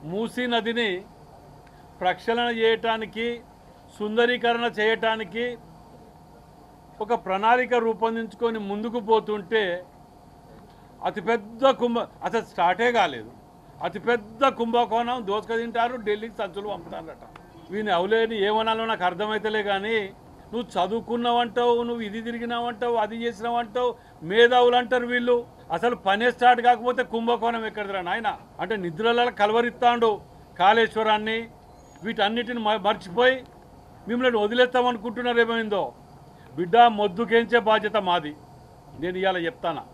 మూసీ నదిని ప్రక్షాళన చేయటానికి సుందరీకరణ చేయటానికి ఒక ప్రణాళిక రూపొందించుకొని ముందుకు పోతుంటే అతిపెద్ద అసలు స్టార్టే కాలేదు. అతిపెద్ద కుంభకోణం దోసుక తింటారు, ఢిల్లీకి సంచులు పంపుతారట. వీని అవలేని ఏమనాలో నాకు అర్థమైతలే. కానీ నువ్వు చదువుకున్నావంటావు, నువ్వు ఇది తిరిగినావంటావు, అది చేసినావంటావు, మేధావులు అంటారు వీళ్ళు. అసలు పనే స్టార్ట్ కాకపోతే కుంభకోణం ఎక్కడిదిరా నాయన? అంటే నిద్రలలో కలవరిస్తాడు కాళేశ్వరాన్ని, వీటన్నిటిని మర్చిపోయి మిమ్మల్ని వదిలేస్తామనుకుంటున్నారు. ఏమైందో బిడ్డ, మొద్దుకేంచే బాధ్యత మాది. నేను ఇవాళ చెప్తానా,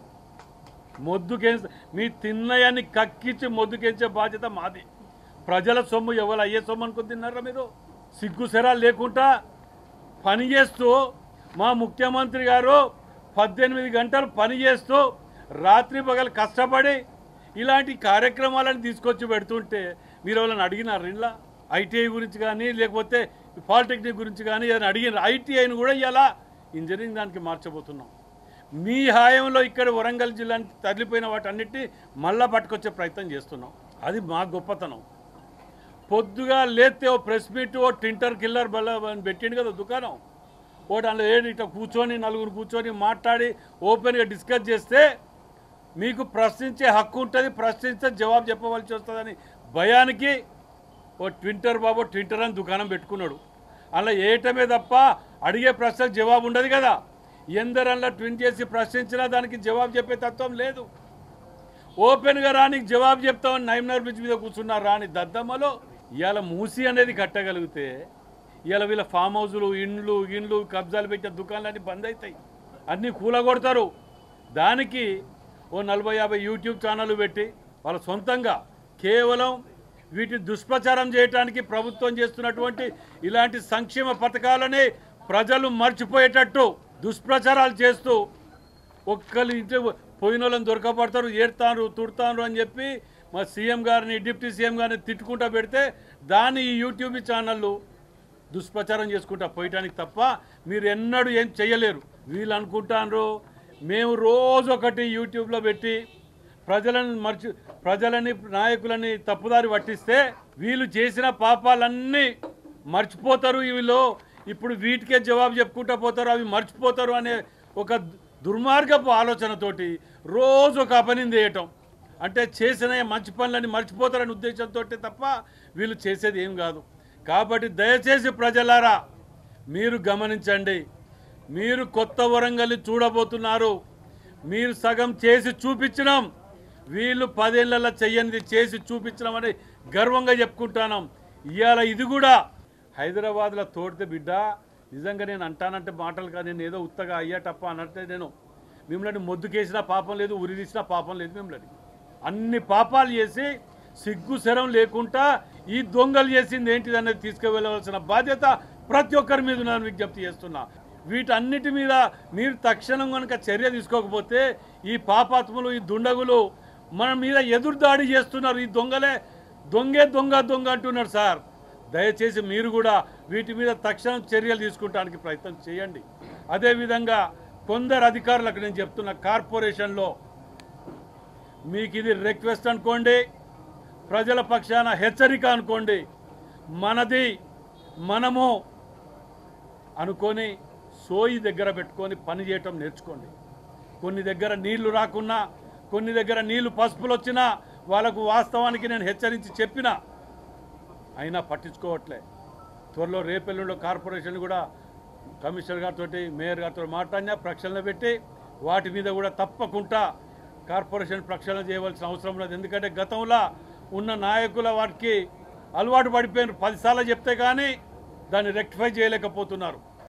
మీ తిన్నయాన్ని కక్కించి మొద్దుకేంచే బాధ్యత మాది. ప్రజల సొమ్ము ఎవరు అయ్యే సొమ్ము అనుకుని తిన్నారా మీరు? సిగ్గుసెరాలు లేకుండా పనిచేస్తూ మా ముఖ్యమంత్రి గారు 18 గంటలు పనిచేస్తూ రాత్రి పగలు కష్టపడి ఇలాంటి కార్యక్రమాలను తీసుకొచ్చి పెడుతుంటే మీరు వాళ్ళని అడిగినారు? ఇలా ఐటీఐ గురించి కానీ లేకపోతే పాలిటెక్నిక్ గురించి కానీ ఏదైనా అడిగినారు? ఐటీఐని కూడా ఇలా ఇంజనీరింగ్ దానికి మార్చబోతున్నాం. మీ హాయంలో ఇక్కడ వరంగల్ జిల్లానికి తరలిపోయిన వాటన్నిటిని మళ్ళా పట్టుకొచ్చే ప్రయత్నం చేస్తున్నాం. అది మా గొప్పతనం. పొద్దుగా లేతే ఓ ప్రెస్ మీట్, ఓ టింటర్ కిల్లర్ బల్ల పెట్టిండు కదా దుకాణం, ఓ దానిలో ఇట్లా కూర్చొని నలుగురు కూర్చొని మాట్లాడి ఓపెన్గా డిస్కస్ చేస్తే మీకు ప్రశ్నించే హక్కు ఉంటుంది, ప్రశ్నిస్తే జవాబు చెప్పవలసి వస్తుందని భయానికి ఓ ట్వింటర్ బాబు ట్వింటర్ అని దుకాణం పెట్టుకున్నాడు. అలా ఏయటమే తప్ప అడిగే ప్రశ్నకు జవాబు ఉండదు కదా. ఎందరల్లా ట్విన్ చేసి ప్రశ్నించినా దానికి జవాబు చెప్పే తత్వం లేదు. ఓపెన్గా రానికి జవాబు చెప్తామని నైమ్నర్ బ్రిడ్జ్ మీద కూర్చున్నారు రాని దద్దమ్మలో. ఇవాళ మూసి అనేది కట్టగలిగితే ఇవాళ వీళ్ళ ఫామ్ హౌజులు, ఇండ్లు కబ్జాలు పెట్టే దుకాణాలన్నీ బంద్ అవుతాయి, అన్నీ కూలగొడతారు. దానికి ఓ 40-50 యూట్యూబ్ ఛానళ్ళు పెట్టి వాళ్ళ సొంతంగా కేవలం వీటిని దుష్ప్రచారం చేయడానికి ప్రభుత్వం చేస్తున్నటువంటి ఇలాంటి సంక్షేమ పథకాలని ప్రజలు మర్చిపోయేటట్టు దుష్ప్రచారాలు చేస్తూ ఒక్కరి ఇంటి పోయిన వాళ్ళని దొరకబడతారు, ఏడుతారు, తుడతారు అని చెప్పి మా సీఎం గారిని, డిప్యూటీ సీఎం గారిని తిట్టుకుంటా పెడితే దాన్ని ఈ యూట్యూబ్ ఛానళ్ళు దుష్ప్రచారం చేసుకుంటా పోయటానికి తప్ప మీరు ఎన్నడూ ఏం చేయలేరు. వీళ్ళు అనుకుంటారు మేము రోజు ఒకటి యూట్యూబ్లో పెట్టి ప్రజలని నాయకులని తప్పుదారి పట్టిస్తే వీళ్ళు చేసిన పాపాలన్నీ మర్చిపోతారు. వీళ్ళు ఇప్పుడు వీటికే జవాబు చెప్పుకుంటా పోతారు, అవి మర్చిపోతారు అనే ఒక దుర్మార్గపు ఆలోచనతోటి రోజు ఒక అపనింద చేయటం. అంటే చేసిన మంచి పనులని మర్చిపోతారనే ఉద్దేశంతో తప్ప వీళ్ళు చేసేది ఏం కాదు. కాబట్టి దయచేసి ప్రజలారా మీరు గమనించండి. మీరు కొత్త వరంగల్ని చూడబోతున్నారు. మీరు సగం చేసి చూపించడం, వీళ్ళు 10 ఏళ్లలో చెయ్యనిది చేసి చూపించడం అని గర్వంగా చెప్పుకుంటున్నాం. ఇవాళ ఇది కూడా హైదరాబాద్లో తోడితే బిడ్డ, నిజంగా నేను అంటానంటే మాటలు కాదు, నేను ఏదో ఉత్తగా అయ్యాటప్ప అన్నట్టే. నేను మిమ్మల్ని మొద్దుకేసినా పాపం లేదు, ఉరి తీసినా పాపం లేదు. మిమ్మల్ని అన్ని పాపాలు చేసి సిగ్గు శరం లేకుండా ఈ దొంగలు చేసింది ఏంటిది అనేది తీసుకువెళ్ళవలసిన బాధ్యత ప్రతి ఒక్కరి మీద నేను విజ్ఞప్తి చేస్తున్నా. వీటన్నిటి మీద మీరు తక్షణం కనుక చర్య తీసుకోకపోతే ఈ పాపాత్ములు, ఈ దుండగులు మన మీద ఎదురుదాడి చేస్తున్నారు. ఈ దొంగలే దొంగ అంటున్నారు సార్. దయచేసి మీరు కూడా వీటి మీద తక్షణం చర్యలు తీసుకోవడానికి ప్రయత్నం చేయండి. అదేవిధంగా కొందరు అధికారులకు నేను చెప్తున్న, కార్పొరేషన్లో మీకు ఇది రిక్వెస్ట్ అనుకోండి, ప్రజల పక్షాన హెచ్చరిక అనుకోండి. మనము అనుకొని సోయి దగ్గర పెట్టుకొని పని చేయటం నేర్చుకోండి. కొన్ని దగ్గర నీళ్లు రాకున్నా, కొన్ని దగ్గర నీళ్లు పసుపులు వచ్చినా వాళ్ళకు వాస్తవానికి నేను హెచ్చరించి చెప్పినా అయినా పట్టించుకోవట్లే. త్వరలో రేపెల్లుండో కార్పొరేషన్ కూడా కమిషనర్ గారితో, మేయర్ గారితో మాట్లాడినా ప్రక్షాళన పెట్టి వాటి మీద కూడా తప్పకుండా కార్పొరేషన్ ప్రక్షాళన చేయవలసిన అవసరం లేదు. ఎందుకంటే గతంలో ఉన్న నాయకుల వాటికి అలవాటు పడిపోయినారు. 10 సార్లు చెప్తే కానీ దాన్ని రెక్టిఫై చేయలేకపోతున్నారు.